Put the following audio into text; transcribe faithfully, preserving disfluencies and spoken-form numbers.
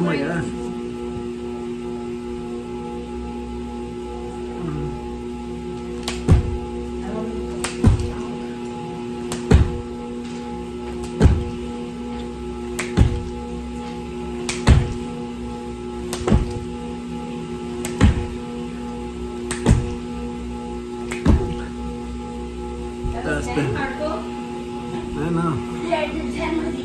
my gosh. That's ten, Marco. I know. Yeah, I did ten with you.